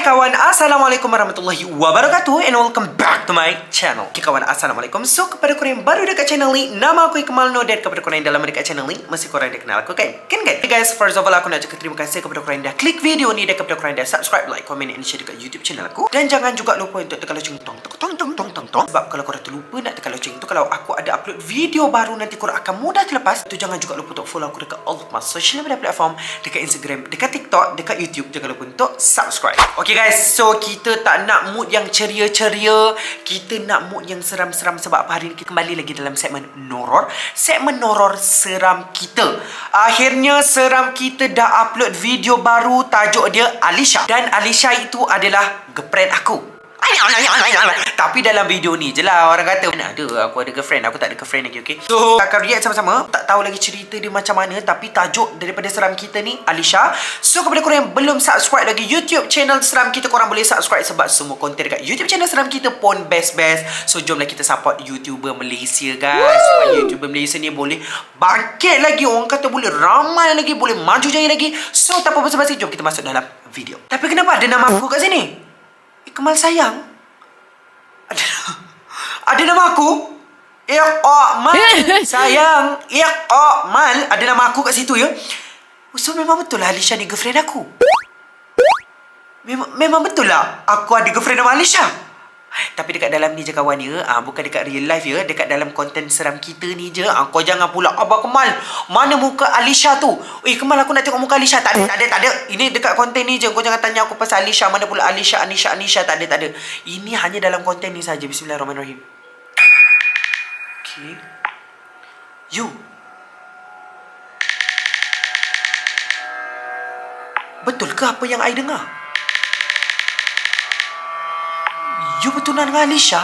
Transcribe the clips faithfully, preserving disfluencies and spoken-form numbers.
kawan, Assalamualaikum warahmatullahi wabarakatuh and welcome back to my channel. Okay kawan, Assalamualaikum. So kepada korang yang baru dekat channel ni, nama aku Ikmal Noor. Dan kepada korang yang dah lama dekat channel ni, mesti korang dah kenal aku kan? Kan kan? Hey guys, first of all aku nak cakap terima kasih kepada korang yang dah klik video ni. Dan kepada korang yang dah subscribe, like, comment and share dekat YouTube channel aku. Dan jangan juga lupa untuk tekan lonceng tong tong tong tong tong tong tong. Sebab kalau korang terlupa nak tekan lonceng tu, kalau aku ada upload video baru nanti korang akan mudah terlepas. Tu jangan juga lupa untuk follow aku dekat all of my social media platform, dekat Instagram, dekat TikTok, dekat YouTube. Jangan lupa untuk subscribe. Okay guys, so kita tak nak mood yang ceria-ceria, kita nak mood yang seram-seram. Sebab hari ni kita kembali lagi dalam segmen Noror. Segmen Noror seram kita. Akhirnya seram kita dah upload video baru, tajuk dia Alisha. Dan Alisha itu adalah girlfriend aku. Tapi dalam video ni je lah orang kata, mana ada aku ada girlfriend, aku tak ada girlfriend lagi, okay? So akan react sama-sama. Tak tahu lagi cerita dia macam mana, tapi tajuk daripada seram kita ni Alisha. So kepada korang yang belum subscribe lagi YouTube channel seram kita, korang boleh subscribe. Sebab semua konten dekat YouTube channel seram kita pun best-best. So jomlah kita support YouTuber Malaysia guys. Supaya YouTuber Malaysia ni boleh bangkit lagi. Orang kata boleh ramai lagi, boleh maju jaya lagi. So tanpa basa-basi, jom kita masuk dalam video. Tapi kenapa ada nama aku kat sini? Ikmal sayang. Ada, ada nama aku. Ikmal sayang. Ikmal. Ada nama aku kat situ ya. So memang betul lah Alisha ni girlfriend aku. Memang, memang betul lah aku ada girlfriend nama Alisha. Tapi dekat dalam ni je kawan ya, ah, bukan dekat real life ya. Dekat dalam konten seram kita ni je, ah, kau jangan pula Abang Kemal, mana muka Alisha tu? Eh Kemal, aku nak tengok muka Alisha. Tak ada, tak ada, tak ada. Ini dekat konten ni je. Kau jangan tanya aku pasal Alisha. Mana pula Alisha, Anisha, Anisha. Tak ada, tak ada. Ini hanya dalam konten ni saja. Bismillahirrahmanirrahim. Okay. You. Betul ke apa yang I dengar? You bertunang dengan Alisha?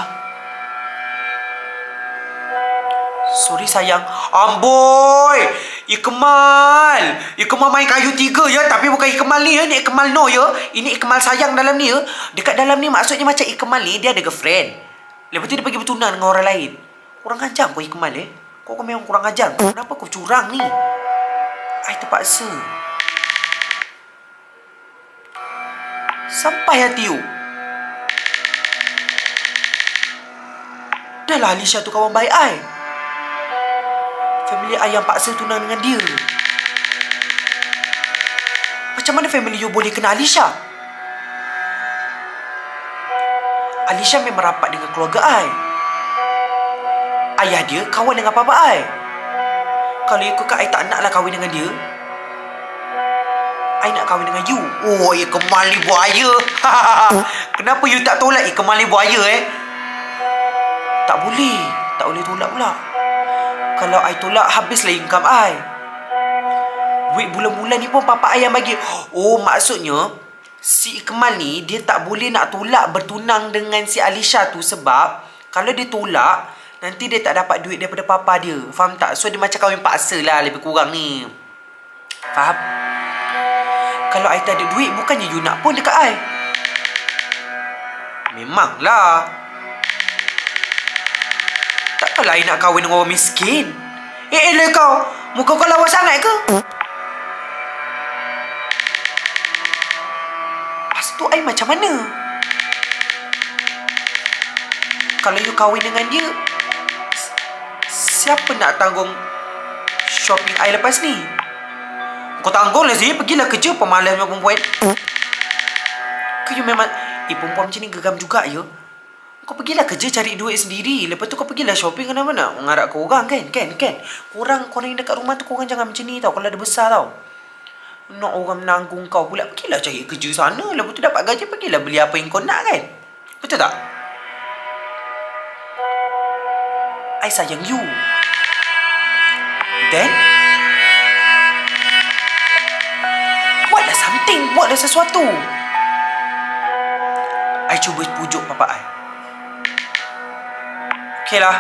Sorry sayang. Amboi, Ikmal. Ikmal main kayu tiga ya. Tapi bukan Ikmal ni ya. Ni Ikmal Noor ya. Ini Ikmal sayang dalam ni ya. Dekat dalam ni maksudnya macam Ikmal ni dia ada girlfriend. Lepas tu dia pergi bertunang dengan orang lain. Kurang ajar kau Ikmal eh. Kau, kau memang kurang ajar. Kenapa kau curang ni? I terpaksa. Sampai hati you. Dah lah Alisha tu kawan baik I. Family I yang paksa tunang dengan dia. Macam mana family you boleh kenal Alisha? Alisha memang rapat dengan keluarga I. Ayah dia kawan dengan papa I. Kalau ikutkan I tak naklah kahwin dengan dia, I nak kahwin dengan you. Oh, ya Kemal ni buaya. Kenapa you tak tolak? Eh, Kemal ni buaya eh. Tak boleh. Tak boleh tolak pula. Kalau I tolak, habislah income I. Duit bulan-bulan ni pun papa I yang bagi. Oh, maksudnya si Ikmal ni dia tak boleh nak tolak bertunang dengan si Alisha tu. Sebab kalau dia tolak, nanti dia tak dapat duit daripada papa dia. Faham tak? So dia macam kahwin paksa lah lebih kurang ni. Faham? Kalau I tak ada duit, bukannya you nak pun dekat I. Memanglah. Takkanlah I nak kahwin dengan orang miskin. Eh, elah kau. Muka kau lawa sangat ke? Lepas tu I macam mana? Kalau you kahwin dengan dia, siapa nak tanggung shopping I lepas ni? Kau tanggung lah sih. Pergilah kerja, pemalas dengan perempuan. Kau you memang... Eh, perempuan macam ni geram juga ya. Kau pergilah kerja cari duit sendiri. Lepas tu kau pergilah shopping ke mana-mana. Mengharap kau orang kan? Kan? Kan? Korang, korang yang dekat rumah tu, korang jangan macam ni tau. Kalau ada besar tau. Nak orang menanggung kau pula. Pergilah cari kerja sana. Lepas tu dapat gaji, pergilah beli apa yang kau nak kan? Betul tak? I sayang you. Then buatlah something. Buatlah sesuatu. I cuba pujuk papa I. Okey lah.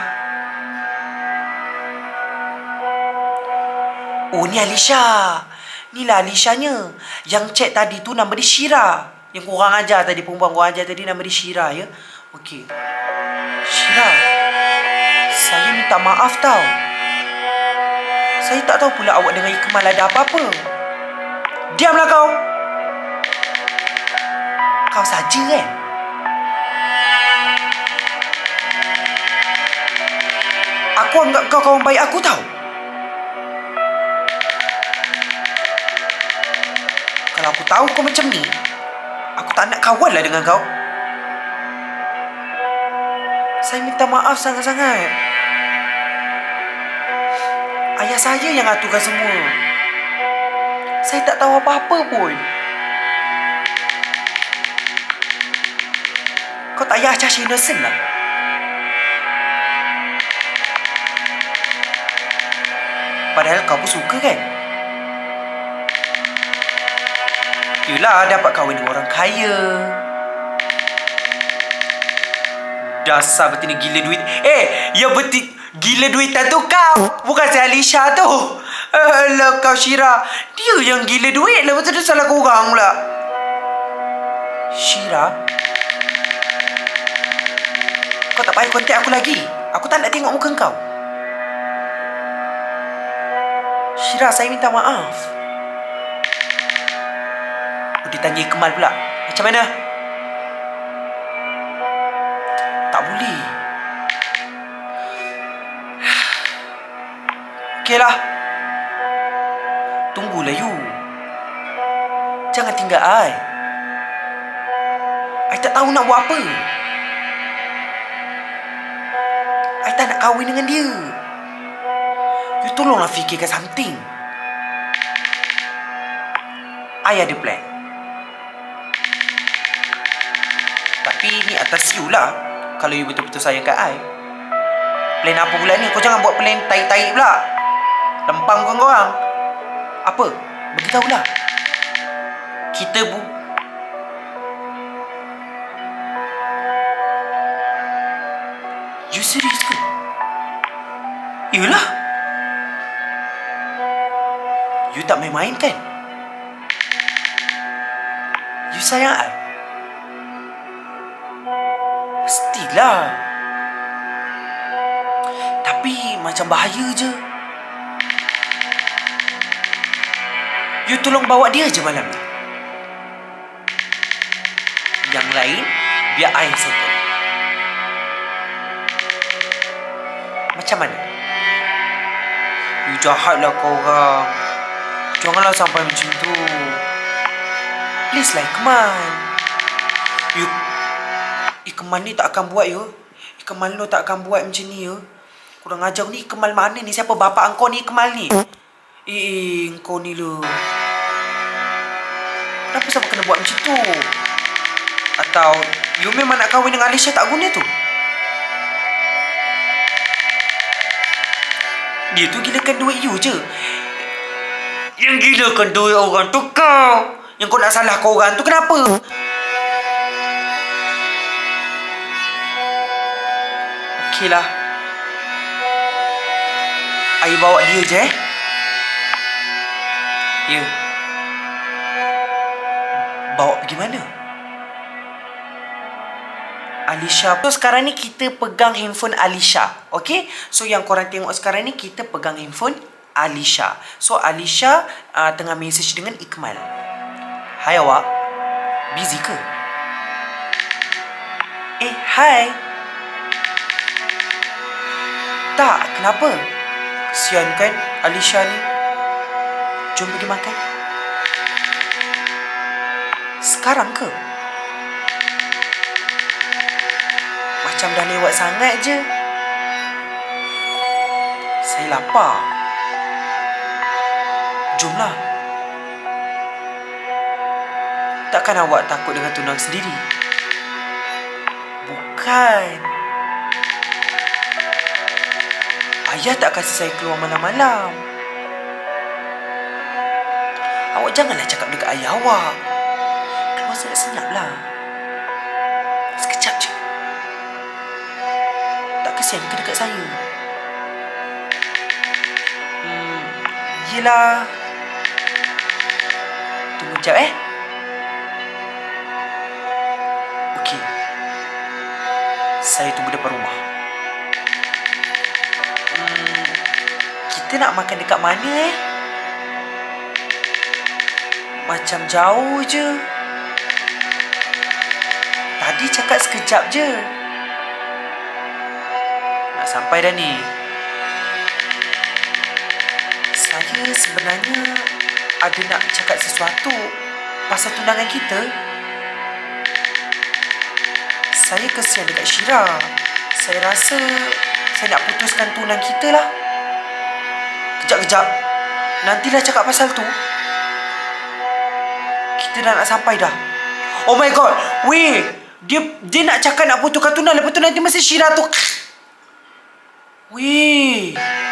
Oh, ni Alisha. Ni lah Alishanya. Yang chat tadi tu nama dia Shira. Yang korang ajar tadi, perempuan korang ajar tadi nama dia Shira ya. Okey. Shira, saya minta maaf tau. Saya tak tahu pula awak dengan Ikmal ada apa-apa. Diamlah kau. kau saja kan? Aku anggap kau kawan baik aku tahu. Kalau aku tahu kau macam ni, aku tak nak kawan lah dengan kau. Saya minta maaf sangat-sangat. Ayah saya yang aturkan semua. Saya tak tahu apa-apa pun. Kau tak payah cari innocent lah. Padahal kau pun suka kan? Yelah, dapat kahwin dengan orang kaya. Dasar betina gila duit. Eh, yang betina gila duitan tu kau. Bukan si Alisha tu. Alah kau Syira. Dia yang gila duit lah. Betul-betul salah korang pula. Syira, kau tak payah kontak aku lagi. Aku tak nak tengok muka kau. Syira, saya minta maaf. Dia tanya Kemal pula. Macam mana? Tak boleh. Okeylah. Tunggulah you. Jangan tinggal I. I tak tahu nak buat apa. I tak nak kahwin dengan dia. You tolonglah fikirkan something. I ada plan. Tapi ni atas you lah. Kalau you betul-betul sayang kat I. Plan apa pula ni? Kau jangan buat plan taik-taik pula. Lempang bukan korang. Apa? Beritahulah. Kita bu... You serius ke? Yelah. You tak main-main kan? You sayang I? Pastilah. Tapi macam bahaya je. You tolong bawa dia je malam ni. Yang lain biar I settle. Macam mana? You jahatlah korang. Janganlah sampai macam tu. Please lah Ikmal. You Ikmal ni tak akan buat you. Ikmal ni tak akan buat macam ni you. Kurang ajar ni. Ikmal mana ni? Siapa bapa engkau ni Ikmal ni? Eh, engkau ni lu. Kenapa siapa kena buat macam tu? Atau you memang nak kahwin dengan Alisha tak guna tu? Dia tu gilakan duit you je. Yang gilakan duit orang tu kau. Yang kau nak salah kau orang tu kenapa? Okeylah. I bawa dia je eh. Ya. Bawa pergi mana? Alisha. So sekarang ni kita pegang handphone Alisha. Okay? So yang korang tengok sekarang ni kita pegang handphone Alisha. So Alisha uh, tengah message dengan Ikmal. Hai awak. Busy ke? Eh, hai. Tak, kenapa? Kesian kan Alisha ni. Jom pergi makan. Sekarang ke? Macam dah lewat sangat je. Saya lapar. Jomlah. Takkan awak takut dengan tunang sendiri? Bukan. Ayah tak kasi saya keluar malam-malam. Awak janganlah cakap dekat ayah awak. Keluar senyap-senyap lah. Sekejap je. Tak kesian ke dekat saya? Hmm, yelah. Tunggu sekejap eh. Okey. Saya tunggu depan rumah. Hmm, kita nak makan dekat mana eh? Macam jauh je. Tadi cakap sekejap je. Nak sampai dah ni. Saya sebenarnya ada nak cakap sesuatu pasal tunangan kita. Saya kesian dekat Syira. Saya rasa saya nak putuskan tunang kita lah. Kejap-kejap. Nantilah cakap pasal tu. Kita dah nak sampai dah. Oh my god. Weh. Dia dia nak cakap nak putuskan tunang. Lepas tu nanti mesti Syira tu. Weh.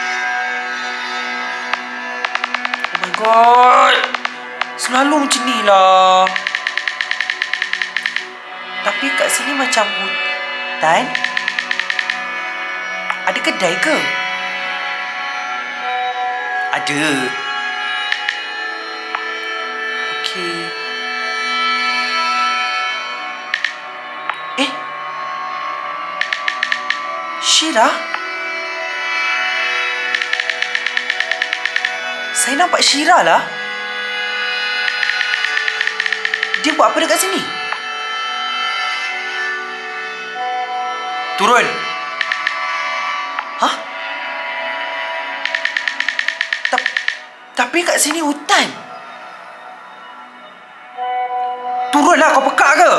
Oh my god. Selalu macam ni lah. Tapi kat sini macam hutan. Ada kedai ke? Ada. Okey. Eh? Syira? Saya nampak Syira lah. Dia buat apa dekat sini? Turun. Hah? Ta tapi kat sini hutan. Turunlah, kau pekak ke?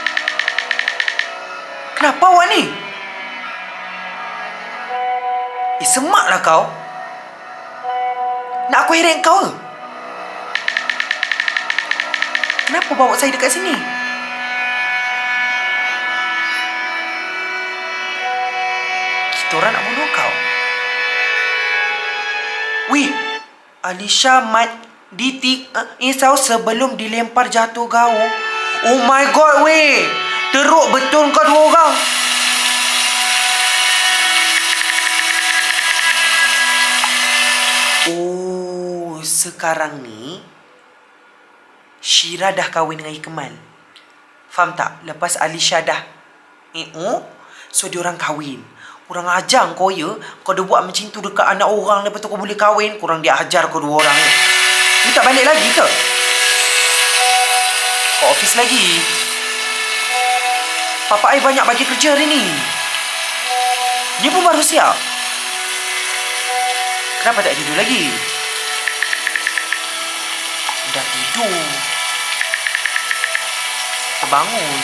Kenapa awak ni? Eh, semaklah kau. Nak aku heret kau ke? Kenapa bawa saya dekat sini? Kita orang nak bunuh kau. Wih, Alisha Mat Ditik uh, Insau sebelum dilempar jatuh gaung. Oh my god, weh. Teruk betul kau dua orang. Oh, sekarang ni Syira dah kahwin dengan Ikmal. Faham tak? Lepas Alisha dah eh, oh, so dia orang kahwin. Kurang ajar kau ya. Kau dah buat macam tu dekat anak orang. Lepas tu kau boleh kahwin. Kurang dia ajar kau dua orang ni. Ni tak balik lagi ke? Kau office lagi? Papa ai banyak bagi kerja hari ni. Dia pun baru siap. Kenapa tak tidur lagi? Dah tidur. Terbangun.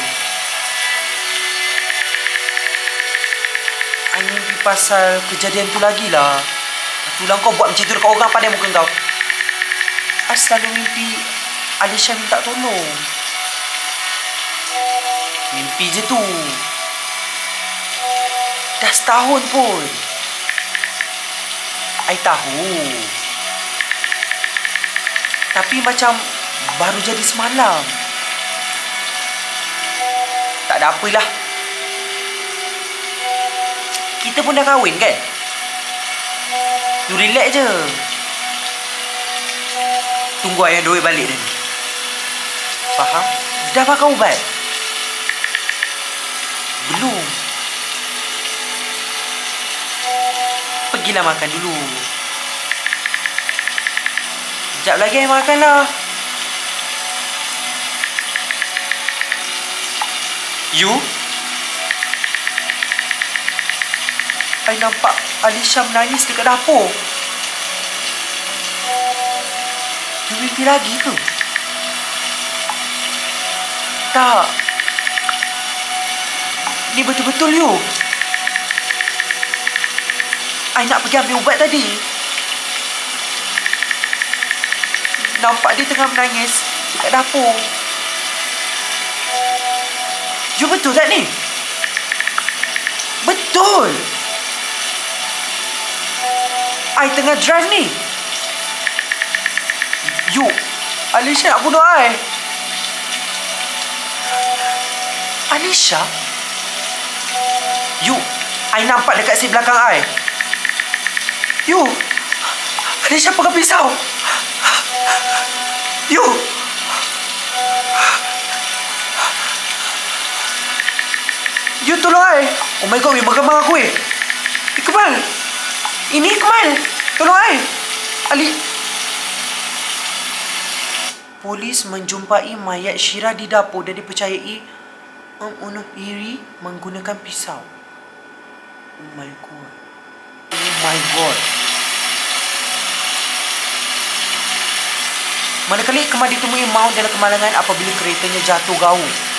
I mimpi pasal kejadian tu lagi lah. Itulah kau buat macam tu dekat orang, pandai muka kau. I selalu mimpi Alisha minta tolong. Mimpi je tu. Dah setahun pun. I tahu. Tapi macam baru jadi semalam. Tak ada apalah. Kita pun dah kahwin kan? You relax je. Tunggu ayah duit balik dah ni. Faham? Dah makan ubat? Belum. Pergilah makan dulu. Sekejap lagi ayah makan lah. You? I nampak Alisha menangis dekat dapur. You mimpi lagi ke? Tak. Ni betul-betul you. I nak pergi ambil ubat tadi. Nampak dia tengah menangis dekat dapur. You betul tak ni? Betul. I tengah drive ni. You, Alisha nak bunuh I. Alisha? You, I nampak dekat si belakang I. You, Alisha pegang pisau. You. You tolong I. Oh my god, bagaimana aku eh? Ikmal. Ini Ikmal. Tolong I. Ali. Polis menjumpai mayat Syira di dapur dan dipercayai membunuh diri menggunakan pisau. Oh my god. Oh my god. Manakala kemah ditemui maut dalam kemalangan apabila keretanya jatuh gaung.